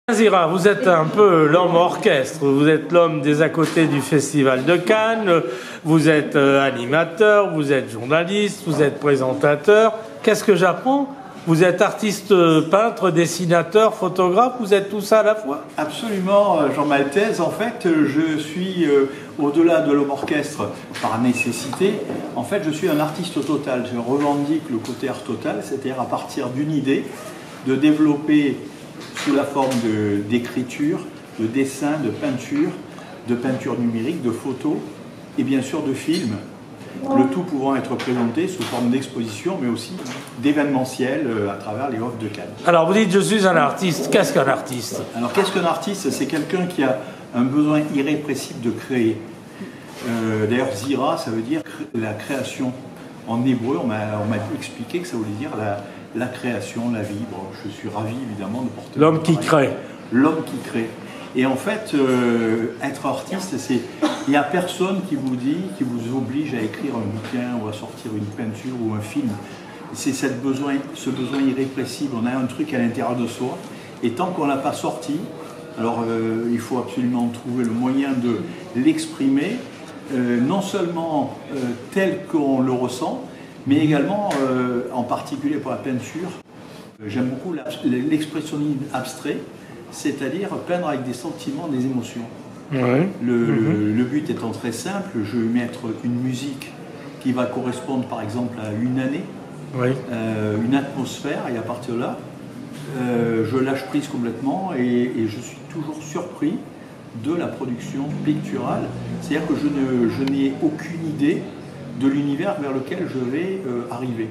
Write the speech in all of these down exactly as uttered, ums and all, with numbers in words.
Zira, vous êtes un peu l'homme orchestre, vous êtes l'homme des à côté du Festival de Cannes, vous êtes animateur, vous êtes journaliste, vous êtes présentateur. Qu'est-ce que j'apprends? Vous êtes artiste, peintre, dessinateur, photographe, vous êtes tout ça à la fois? Absolument, Jean Maltese. En fait, je suis, euh, au-delà de l'homme orchestre, par nécessité, en fait, je suis un artiste total. Je revendique le côté art total, c'est-à-dire à partir d'une idée, de développer sous la forme d'écriture, de, de dessin, de peinture, de peinture numérique, de photos et bien sûr de films. Le tout pouvant être présenté sous forme d'exposition, mais aussi d'événementiel euh, à travers les offres de Cannes. Alors vous dites je suis un artiste, qu'est-ce qu'un artiste? Alors qu'est-ce qu'un artiste? C'est quelqu'un qui a un besoin irrépressible de créer. Euh, D'ailleurs Zira, ça veut dire la création. En hébreu, on m'a expliqué que ça voulait dire la, la création, la vie. Bon, je suis ravi évidemment de porter... L'homme qui crée. L'homme qui crée. Et en fait, euh, être artiste, c'est... Il n'y a personne qui vous dit, qui vous oblige à écrire un bouquin ou à sortir une peinture ou un film. C'est cette besoin, ce besoin irrépressible. On a un truc à l'intérieur de soi. Et tant qu'on ne l'a pas sorti, alors euh, il faut absolument trouver le moyen de l'exprimer, euh, non seulement euh, tel qu'on le ressent, mais également, euh, en particulier pour la peinture, euh, j'aime beaucoup l'expressionnisme abstrait, c'est-à-dire peindre avec des sentiments, des émotions. Ouais. Le, mm-hmm. le, le but étant très simple, je vais mettre une musique qui va correspondre par exemple à une année, oui. euh, une atmosphère, et à partir de là, euh, je lâche prise complètement et, et je suis toujours surpris de la production picturale. C'est-à-dire que je n'ai aucune idée de l'univers vers lequel je vais euh, arriver.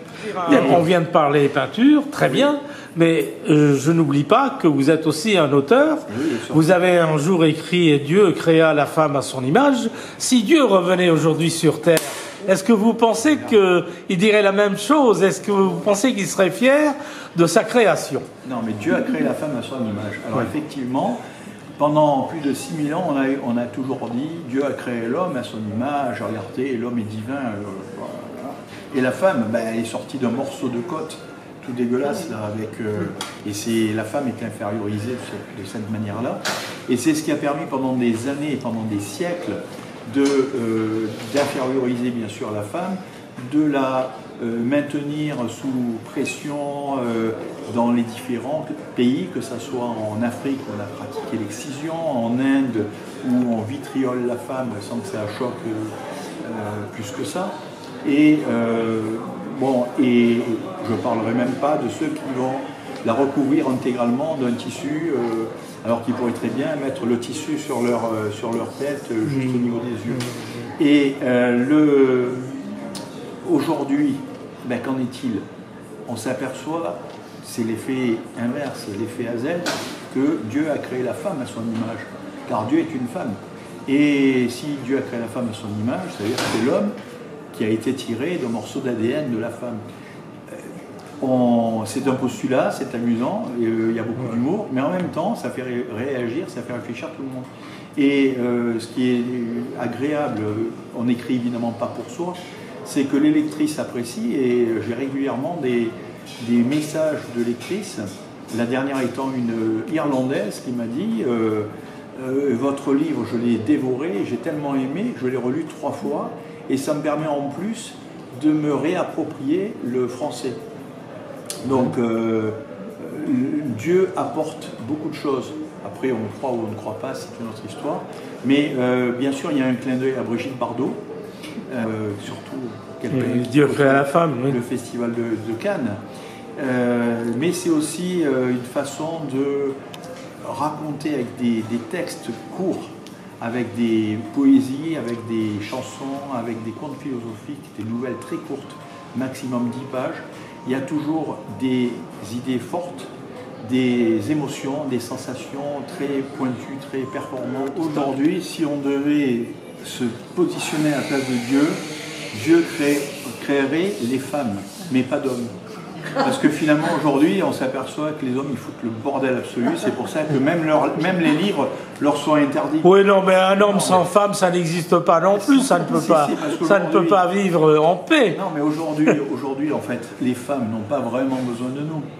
On vient de parler peinture, très bien, mais euh, je n'oublie pas que vous êtes aussi un auteur. Oui, vous avez un jour écrit « Et Dieu créa la femme à son image ». Si Dieu revenait aujourd'hui sur Terre, est-ce que vous pensez qu'il dirait la même chose? Est-ce que vous pensez qu'il serait fier de sa création? Non, mais Dieu a créé la femme à son image. Alors oui. Effectivement, pendant plus de six mille ans, on a, on a toujours dit « Dieu a créé l'homme à son image, regardez, l'homme est divin euh, ». Et la femme, ben, elle est sortie d'un morceau de côte tout dégueulasse, là, avec, euh, et c'est la femme est infériorisée de cette, de cette manière-là. Et c'est ce qui a permis pendant des années et pendant des siècles d'inférioriser euh, bien sûr la femme, de la euh, maintenir sous pression euh, dans les différents pays, que ce soit en Afrique où on a pratiqué l'excision, en Inde où on vitriole la femme sans que ça choque euh, plus que ça. Et euh, bon, et je ne parlerai même pas de ceux qui vont la recouvrir intégralement d'un tissu, euh, alors qu'ils pourraient très bien mettre le tissu sur leur, euh, sur leur tête, euh, juste au niveau des yeux. Et euh, le, aujourd'hui, ben, qu'en est-il? On s'aperçoit, c'est l'effet inverse, l'effet Hazel, que Dieu a créé la femme à son image, car Dieu est une femme. Et si Dieu a créé la femme à son image, ça veut dire que c'est l'homme qui a été tiré d'un morceau d'A D N de la femme. C'est un postulat, c'est amusant, il y a beaucoup d'humour, mais en même temps, ça fait ré réagir, ça fait réfléchir tout le monde. Et euh, ce qui est agréable, on n'écrit évidemment pas pour soi, c'est que les lectrices apprécient, et j'ai régulièrement des, des messages de lectrices, la dernière étant une Irlandaise qui m'a dit euh, euh, « Votre livre, je l'ai dévoré, j'ai tellement aimé, je l'ai relu trois fois, et ça me permet en plus de me réapproprier le français. » Donc euh, Dieu apporte beaucoup de choses. Après on croit ou on ne croit pas, c'est une autre histoire. Mais euh, bien sûr il y a un clin d'œil à Brigitte Bardot, euh, surtout quel pays, Dieu crée la femme, oui. Le festival de, de Cannes. Euh, mais c'est aussi euh, une façon de raconter avec des, des textes courts, avec des poésies, avec des chansons, avec des contes philosophiques, des nouvelles très courtes, maximum dix pages. Il y a toujours des idées fortes, des émotions, des sensations très pointues, très performantes. Aujourd'hui, si on devait se positionner à la place de Dieu, Dieu crée, créerait les femmes, mais pas d'hommes. Parce que finalement, aujourd'hui, on s'aperçoit que les hommes, ils foutent le bordel absolu. C'est pour ça que même, leur, même les livres leur sont interdits. Oui, non, mais un homme non, sans mais... femme, ça n'existe pas non plus. Ça ne peut, si, pas, si, ça ne peut pas vivre en paix. Non, mais aujourd'hui, aujourd'hui, en fait, les femmes n'ont pas vraiment besoin de nous.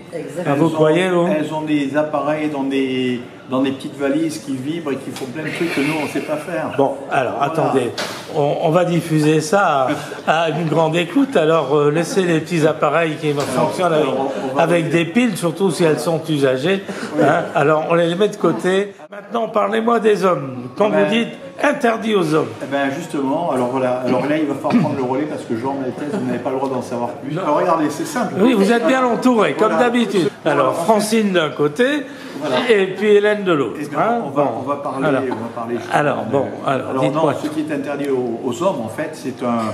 Ah, vous ont, croyez, vous? Elles ont des appareils dans des, dans des petites valises qui vibrent et qui font plein de trucs que nous, on ne sait pas faire. Bon, alors, voilà. attendez. On, on va diffuser ça à, à une grande écoute. Alors, euh, laissez les petits appareils qui fonctionnent avec, alors, on avec des piles, surtout si elles sont usagées. Oui. Hein, alors, on les met de côté. Maintenant, parlez-moi des hommes. Quand ben, vous dites interdit aux hommes. Eh ben justement, alors voilà, alors là il va falloir prendre le relais parce que Jean Maltese, vous n'avez pas le droit d'en savoir plus. Alors regardez, c'est simple. Oui, vous êtes bien entouré, voilà. Comme d'habitude. Alors Francine d'un côté, voilà. Et puis Hélène de l'autre. Hein, on, va, bon. on va parler. Alors, on va parler alors bon, alors, alors non, ce qui est interdit aux, aux hommes, en fait, c'est un,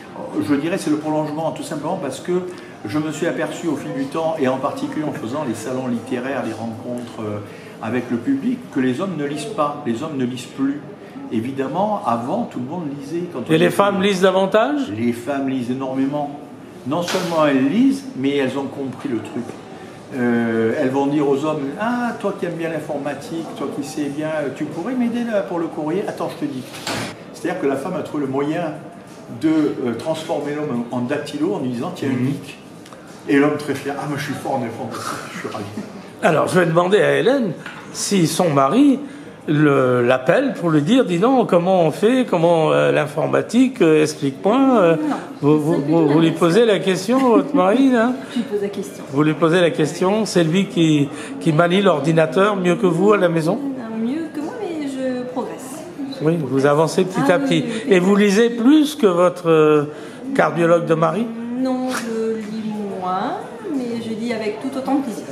je dirais, c'est le prolongement, tout simplement parce que je me suis aperçu au fil du temps, et en particulier en faisant les salons littéraires, les rencontres avec le public, que les hommes ne lisent pas, les hommes ne lisent plus. Évidemment, avant, tout le monde lisait. Quand on et les femmes lisent davantage? Les femmes lisent énormément. Non seulement elles lisent, mais elles ont compris le truc. Euh, elles vont dire aux hommes, « Ah, toi qui aimes bien l'informatique, toi qui sais bien, tu pourrais m'aider là pour le courrier? Attends, je te dis. » C'est-à-dire que la femme a trouvé le moyen de euh, transformer l'homme en dactylo en lui disant, « Tiens, un geek. » Et l'homme très fier, « Ah, moi je suis fort en informatique, je suis ravi. » Alors, je vais demander à Hélène si son mari l'appelle pour lui dire, dis donc, comment on fait, comment euh, l'informatique, euh, explique-moi. Euh, vous, vous, vous, vous lui posez la question, votre mari, là? Je lui pose la question. Vous lui posez la question, c'est lui qui, qui manie l'ordinateur mieux que vous à la maison? Mieux que moi, mais je progresse. Je oui, progresse. Vous avancez petit ah, à petit. Oui, oui, oui. Et vous lisez plus que votre euh, cardiologue de mari? Non, je lis moins, mais je lis avec tout autant de plaisir.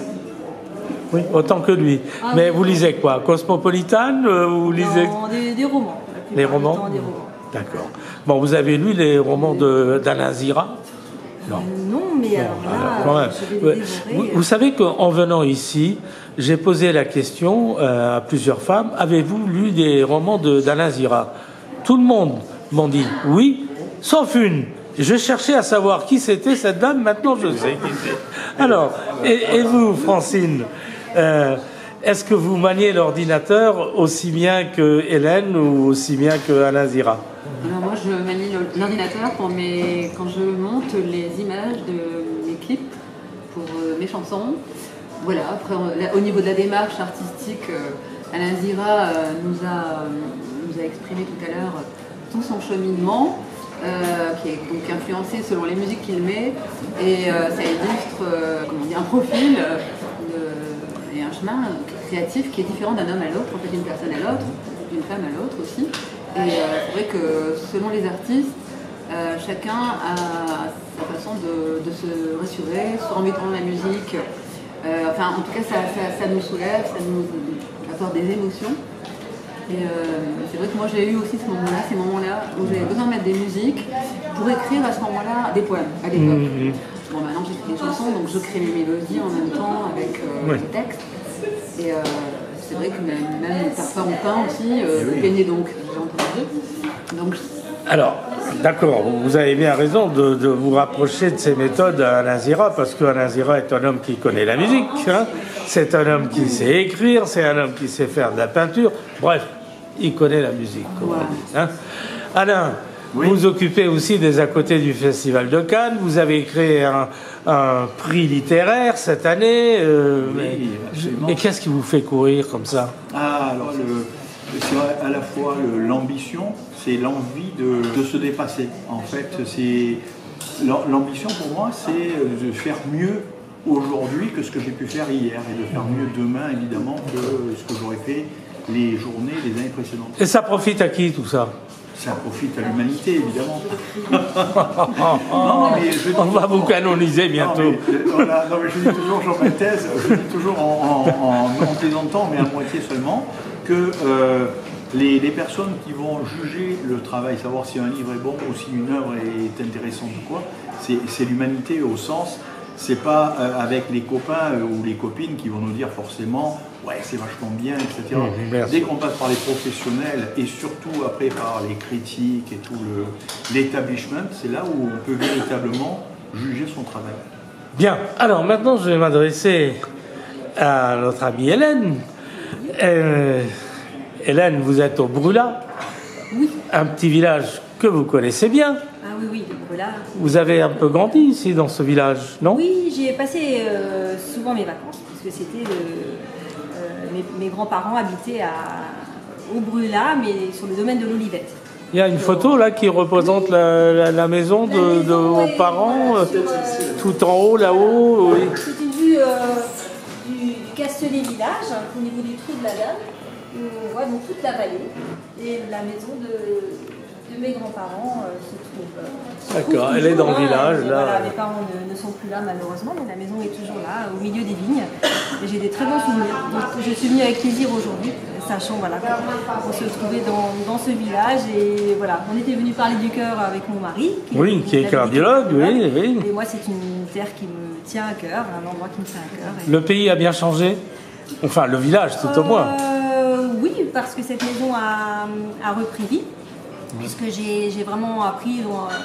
Oui, autant que lui. Ah, mais oui. Vous lisez quoi? Cosmopolitan euh, vous lisez... Non, des, des romans. Les romans, romans. D'accord. Bon, vous avez lu les romans d'Alain Zira? Non. Euh, non, mais alors là, je vais les dévorer. Vous, vous savez qu'en venant ici, j'ai posé la question euh, à plusieurs femmes, avez-vous lu des romans d'Alain Zira? Tout le monde m'en dit oui, sauf une. Je cherchais à savoir qui c'était cette dame, maintenant je sais qui c'est. Alors, et, et vous, Francine, euh, est-ce que vous maniez l'ordinateur aussi bien que Hélène ou aussi bien que Alain Zira? Alors moi, je manie l'ordinateur pour mes... quand je monte les images de mes clips pour euh, mes chansons. Voilà, après, au niveau de la démarche artistique, euh, Alain Zira euh, nous, a, nous a exprimé tout à l'heure tout son cheminement, euh, qui est donc influencé selon les musiques qu'il met, et euh, ça illustre euh, comment dire, un profil euh, et un chemin créatif qui est différent d'un homme à l'autre, en fait d'une personne à l'autre, d'une femme à l'autre aussi. Et euh, c'est vrai que selon les artistes, euh, chacun a sa façon de, de se rassurer, soit en mettant de la musique. Euh, enfin, en tout cas, ça, ça, ça nous soulève, ça nous apporte des émotions. Et euh, c'est vrai que moi, j'ai eu aussi ce moment-là, ces moments-là où j'avais besoin de mettre des musiques pour écrire à ce moment-là des poèmes, à l'époque. Mmh. Bon, maintenant, j'écris des chansons, donc je crée mes mélodies en même temps avec euh, oui. les textes. Et euh, c'est vrai que même, même parfois on peint aussi, euh, vous peignez donc, j'ai entendu. Donc, alors, d'accord, vous avez bien raison de, de vous rapprocher de ces méthodes à Alain Zira, parce qu'Alain Zira est un homme qui connaît la musique, hein. C'est un homme qui sait écrire, c'est un homme qui sait faire de la peinture, bref, il connaît la musique, comme on dit, hein. Alain, oui. Vous vous occupez aussi des à côté du Festival de Cannes, vous avez créé un, un prix littéraire cette année, euh, oui, mais, et qu'est-ce qui vous fait courir comme ça? Ah, alors le... c'est à la fois l'ambition, c'est l'envie de, de se dépasser. En fait, c'est l'ambition pour moi, c'est de faire mieux aujourd'hui que ce que j'ai pu faire hier et de faire mieux demain, évidemment, que ce que j'aurais fait les journées, les années précédentes. Et ça profite à qui tout ça? Ça profite à l'humanité, évidemment. non, mais je On va vous canoniser bientôt. Non, mais, voilà, non, mais je dis toujours, Jean Maltese, je dis toujours en, en, en, en plaisantant, mais à moitié seulement, que euh, les, les personnes qui vont juger le travail, savoir si un livre est bon ou si une œuvre est intéressante ou quoi, c'est l'humanité au sens, c'est pas euh, avec les copains euh, ou les copines qui vont nous dire forcément ouais c'est vachement bien, et cetera. Mmh, dès qu'on passe par les professionnels et surtout après par les critiques et tout l'établissement, c'est là où on peut véritablement juger son travail. Bien, alors maintenant je vais m'adresser à notre amie Hélène. Euh, Hélène, vous êtes au Brûlat, oui. Un petit village que vous connaissez bien. Ah oui, oui, peu là. Vous avez un peu grandi ici dans ce village, non? Oui, j'y ai passé euh, souvent mes vacances, parce que c'était euh, mes, mes grands-parents habitaient à, au Brûlat, mais sur le domaine de l'Olivette. Il y a une photo là qui représente la, la, la maison de, la maison de vos est, parents, euh, sur, euh, tout en haut, là-haut. Oui. C'est une vue euh, du, du Castellet village, hein, au niveau du trou de la Dame, où on voit donc toute la vallée, et la maison de, de mes grands-parents euh, se trouve. Euh, D'accord, elle est dans le village. Hein, là. Voilà, mes parents ne, ne sont plus là malheureusement, mais la maison est toujours là, au milieu des vignes. Et j'ai des très bons souvenirs. Donc je suis venue avec plaisir aujourd'hui, sachant voilà, qu'on se trouvait dans, dans ce village. Et voilà, on était venu parler du cœur avec mon mari. Qui oui, qui est cardiologue, oui, oui. Et moi, c'est une terre qui me tient à cœur, un endroit qui me tient à cœur. Et... Le pays a bien changé? Enfin, le village, tout au moins. Euh, oui, parce que cette maison a, a repris vie. Puisque j'ai vraiment appris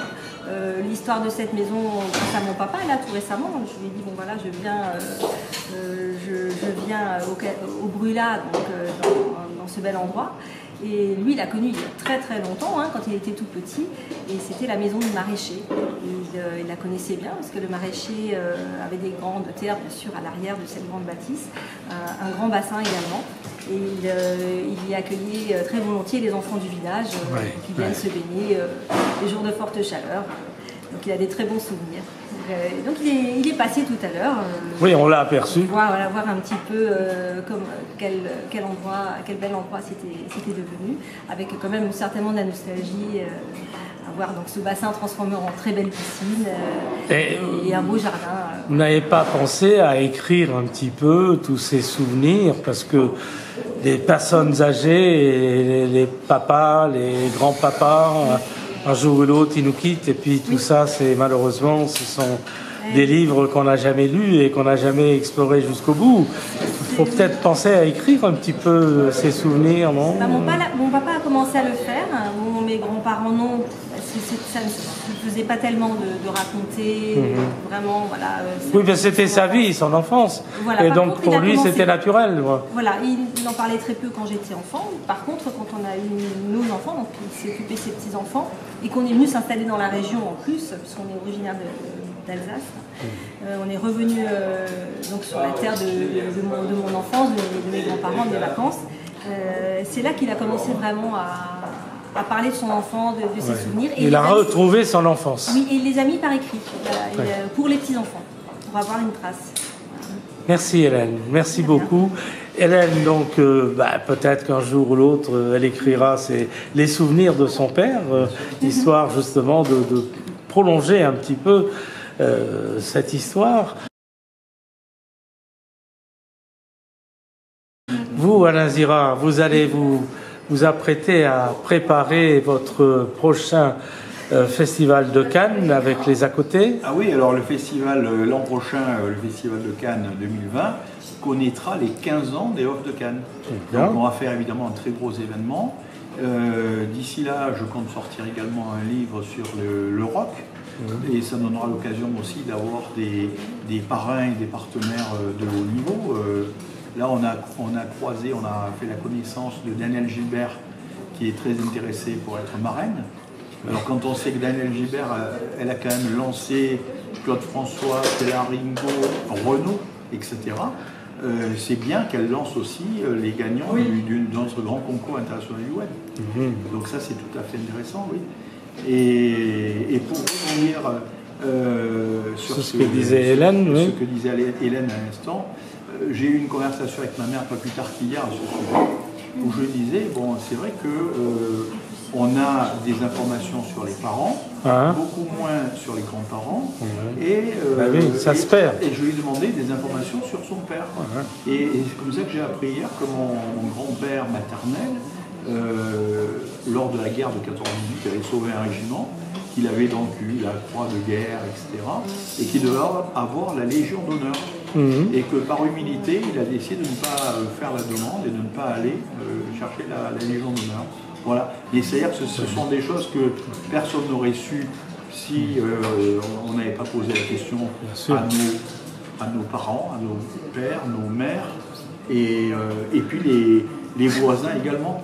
euh, l'histoire de cette maison grâce à mon papa, là, tout récemment. Je lui ai dit, bon voilà, je viens, euh, euh, je, je viens au, au Brûlat, donc euh, dans, dans ce bel endroit. Et lui, il l'a connu il y a très très longtemps, hein, quand il était tout petit. Et c'était la maison du maraîcher. Il, euh, il la connaissait bien, parce que le maraîcher euh, avait des grandes terres, bien sûr, à l'arrière de cette grande bâtisse. Euh, un grand bassin également. Et il, euh, il y accueillait euh, très volontiers les enfants du village euh, ouais, qui viennent ouais. se baigner euh, les jours de forte chaleur. Donc il a des très bons souvenirs. Euh, donc il est, il est passé tout à l'heure. Euh, oui, on l'a aperçu. Voir, voilà, voir un petit peu euh, comme, quel, quel endroit, quel bel endroit c'était devenu, avec quand même certainement de la nostalgie. Euh, à voir donc ce bassin transformé en très belle piscine euh, et, et un beau jardin. Euh. Vous n'avez pas pensé à écrire un petit peu tous ces souvenirs, parce que les personnes âgées, les, les papas, les grands-papas, un jour ou l'autre ils nous quittent, et puis tout oui. ça, c'est malheureusement, ce sont ouais. des livres qu'on n'a jamais lus et qu'on n'a jamais explorés jusqu'au bout. Il faut peut-être penser à écrire un petit peu ces souvenirs, non? Bah, mon, papa, mon papa a commencé à le faire, mon, mes grands-parents non. Ça ne faisait pas tellement de, de raconter, mmh. vraiment, voilà. Euh, oui, mais c'était sa vie, son enfance. Voilà, et donc contre, pour lui, c'était naturel. Ouais. Voilà, il en parlait très peu quand j'étais enfant. Par contre, quand on a eu nos enfants, donc il s'est occupé de ses petits-enfants, et qu'on est venu s'installer dans la région en plus, puisqu'on est originaire d'Alsace, mmh. euh, on est revenu euh, donc sur la terre de, de, de, mon, de mon enfance, de, de mes grands-parents, de mes vacances. Euh, C'est là qu'il a commencé vraiment à... à parler de son enfant, de, de ses ouais. souvenirs. Et il a retrouvé son enfance. Oui, et il les a mis par écrit, voilà, ouais. et, pour les petits-enfants, pour avoir une trace. Merci Hélène, merci beaucoup. Hélène, donc, euh, bah, peut-être qu'un jour ou l'autre, euh, elle écrira ses, les souvenirs de son père, euh, histoire justement de, de prolonger un petit peu euh, cette histoire. Vous, Alain Zira, vous allez vous... vous apprêtez à préparer votre prochain euh, festival de Cannes avec les à côté. Ah oui, alors le festival, euh, l'an prochain, euh, le festival de Cannes deux mille vingt, connaîtra les quinze ans des Oeuvres de Cannes. Donc on va faire évidemment un très gros événement. Euh, D'ici là, je compte sortir également un livre sur le, le rock. Mmh. Et ça donnera l'occasion aussi d'avoir des, des parrains et des partenaires de haut niveau. Euh, Là, on a, on a croisé, on a fait la connaissance de Danielle Gilbert, qui est très intéressée pour être marraine. Alors, quand on sait que Danielle Gilbert, elle a quand même lancé Claude François, Stella Ringo, Renaud, et cetera, euh, c'est bien qu'elle lance aussi les gagnants oui. du, de notre grand concours international du web. Mmh. Donc ça, c'est tout à fait intéressant, oui. Et, et pour revenir euh, sur ce, ce que disait Hélène, ce oui. que disait Hélène à l'instant, j'ai eu une conversation avec ma mère pas plus tard qu'hier à ce sujet, où je disais, bon, c'est vrai que euh, on a des informations sur les parents, ah. beaucoup moins sur les grands-parents, ouais. et, euh, bah oui, ça et, se perd. Et je lui ai demandé des informations sur son père. Ouais. Et, et c'est comme ça que j'ai appris hier que mon, mon grand-père maternel, euh, lors de la guerre de quatorze dix-huit, avait sauvé un régiment, qu'il avait donc eu la croix de guerre, et cetera, et qui devait avoir la Légion d'honneur. Mmh. Et que par humilité, il a décidé de ne pas euh, faire la demande et de ne pas aller euh, chercher la, la Légion d'honneur. Voilà. Et c'est-à-dire que ce, ce sont des choses que personne n'aurait su si euh, on n'avait pas posé la question à nos, à nos parents, à nos pères, nos mères, et, euh, et puis les, les voisins également.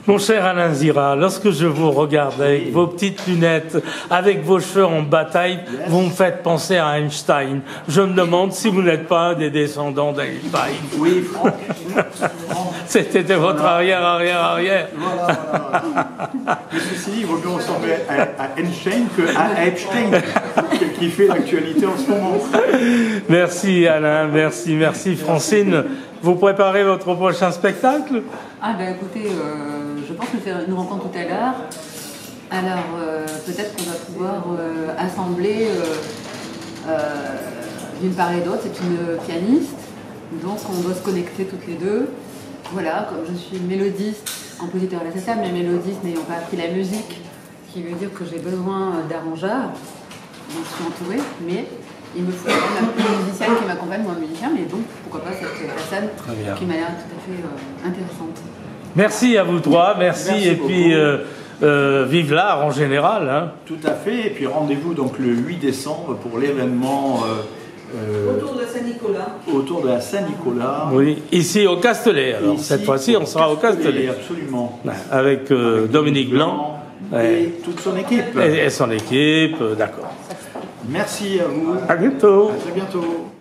Mon cher Alain Zira, lorsque je vous regarde avec oui. vos petites lunettes, avec vos cheveux en bataille, yes. vous me faites penser à Einstein. Je me demande si vous n'êtes pas un des descendants d'Einstein. Oui, Franck. C'était de votre voilà. arrière, arrière, arrière. Voilà, voilà. Mais ceci dit, il vaut mieux ressembler à, à Einstein qu'à Epstein, qui fait l'actualité en ce moment. Merci Alain, merci, merci Francine. Vous préparez votre prochain spectacle? Ah ben écoutez, euh, je pense que je vais faire une rencontre tout à l'heure. Alors euh, peut-être qu'on va pouvoir euh, assembler euh, euh, d'une part et d'autre. C'est une pianiste, donc on doit se connecter toutes les deux. Voilà, comme je suis mélodiste, compositeur à la C S A, mais mélodiste n'ayant pas appris la musique, qui veut dire que j'ai besoin d'arrangeurs. Je suis entourée, mais il me faut quand même une musicienne qui m'accompagne ou un musicien, mais donc pourquoi pas cette personne qui m'a l'air tout à fait euh, intéressante. Merci à vous trois, merci, merci et beaucoup. Puis euh, euh, vive l'art en général. Hein. Tout à fait, et puis rendez-vous donc le huit décembre pour l'événement euh, euh, autour de Saint-Nicolas. Autour de la Saint-Nicolas. Oui, ici au Castellet. Alors ici, cette fois-ci, on sera au Castellet. Absolument. Avec, euh, Avec Dominique Blanc. Blanc et ouais. toute son équipe. Et, et son équipe, d'accord. Merci à vous. À bientôt. À très bientôt.